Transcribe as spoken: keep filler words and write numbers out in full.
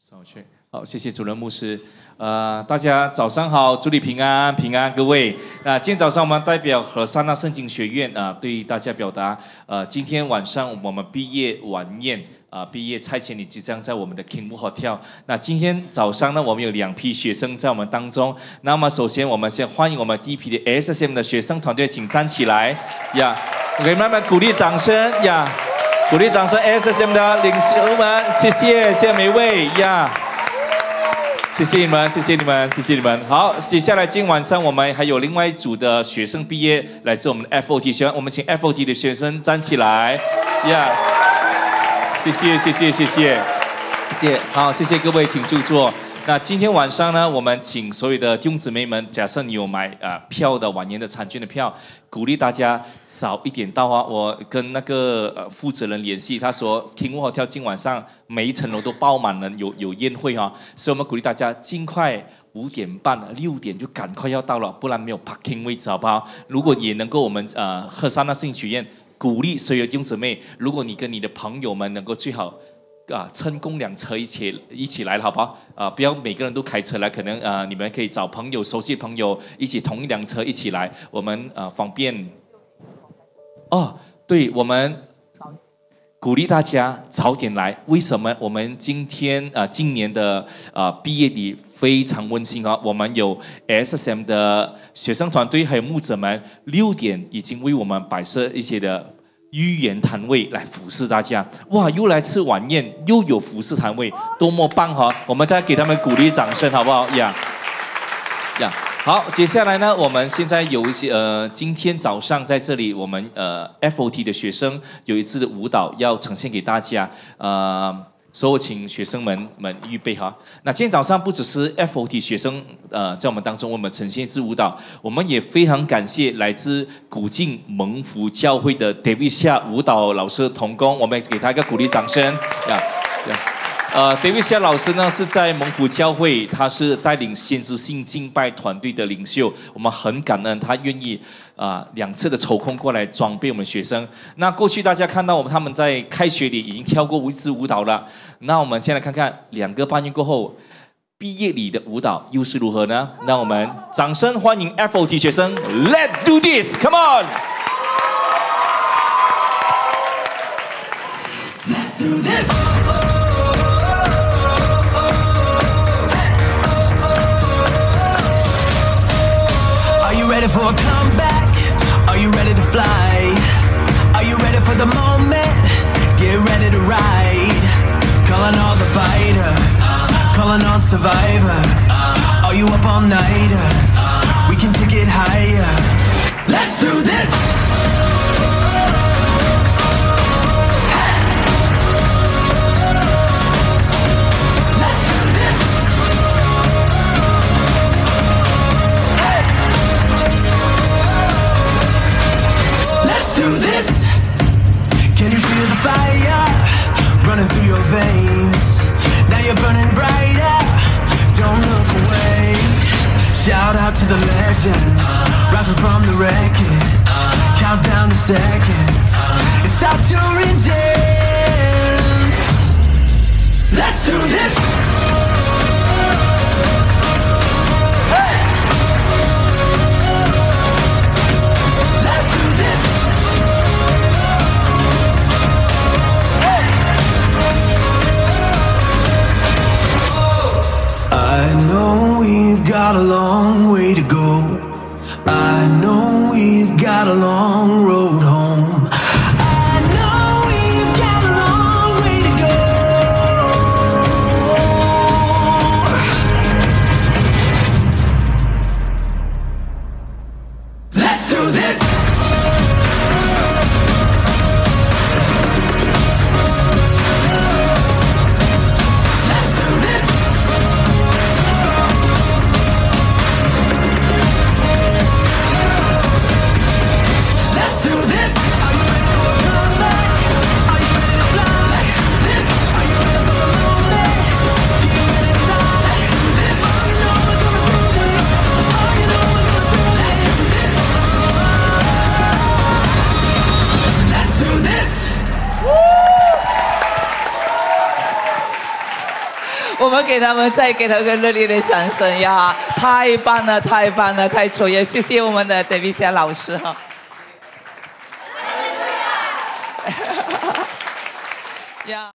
少去好，谢谢主任牧师。呃，大家早上好，祝你平安平安，各位。那今天早上我们代表和善那圣经学院啊、呃，对大家表达，呃，今天晚上我们毕业晚宴啊、呃，毕业差遣礼即将在我们的 King Hotel。那今天早上呢，我们有两批学生在我们当中。那么首先，我们先欢迎我们第一批的 S S M 的学生团队，请站起来呀，给他们鼓励掌声呀。鼓励掌声 ，S S M 的领袖们，谢谢，谢谢每位呀，谢谢你们，谢谢你们，谢谢你们。好，接下来今天晚上我们还有另外一组的学生毕业，来自我们的 F O T 学院，我们请 F O T 的学生站起来呀，谢谢，谢谢，谢谢，谢谢。好，谢谢各位，请就坐。那今天晚上呢，我们请所有的弟兄姊妹们，假设你有买呃票的晚年的参券的票，鼓励大家早一点到啊。我跟那个呃负责人联系，他说King Hotel今晚上每一层楼都爆满了，有有宴会啊，所以我们鼓励大家尽快五点半、六点就赶快要到了，不然没有 parking 位置，好不好？如果也能够我们呃和善那圣经学院鼓励所有弟兄姊妹，如果你跟你的朋友们能够最好。啊，乘公两车一起一起来，好不好？啊，不要每个人都开车来，可能啊，你们可以找朋友、熟悉的朋友一起同一辆车一起来，我们啊方便。哦，对，我们鼓励大家早点来。为什么？我们今天啊，今年的啊毕业礼非常温馨啊，我们有 S S M 的学生团队还有牧者们，六点已经为我们摆设一些的。寓言摊位来服侍大家，哇！又来吃晚宴，又有服侍摊位，多么棒哈！我们再给他们鼓励掌声，好不好呀？呀，好，接下来呢，我们现在有一些呃，今天早上在这里，我们呃 F O T 的学生有一次的舞蹈要呈现给大家，呃。所以我请学生们们预备哈。那今天早上不只是 F O T 学生呃在我们当中，我们呈现一支舞蹈，我们也非常感谢来自古晋蒙福教会的 David 夏舞蹈老师同工，我们给他一个鼓励掌声呀呀。呃 ，David 夏老师呢是在蒙福教会，他是带领先知性敬拜团队的领袖，我们很感恩他愿意啊、呃、两次的抽空过来装备我们学生。那过去大家看到我们他们在开学礼已经跳过一支舞蹈了，那我们先来看看两个半月过后毕业礼的舞蹈又是如何呢？让我们掌声欢迎 F O T 学生 ，Let's do this，Come on。Let's do this。Ready for a comeback? Are you ready to fly? Are you ready for the moment? Get ready to ride. Calling all the fighters, calling on survivors. Are you up all nighters? We can take it higher. Let's do this. Do this. Can you feel the fire running through your veins? Now you're burning brighter. Don't look away. Shout out to the legends rising from the wreckage. Count down the seconds. It's our your engines. Let's do this. I know we've got a long way to go. I know we've got a long road home. I know we've got a long way to go. Let's do this. 我们给他们再给他们个热烈的掌声呀！太棒了，太棒了，太卓越！谢谢我们的德比夏老师哈。呀。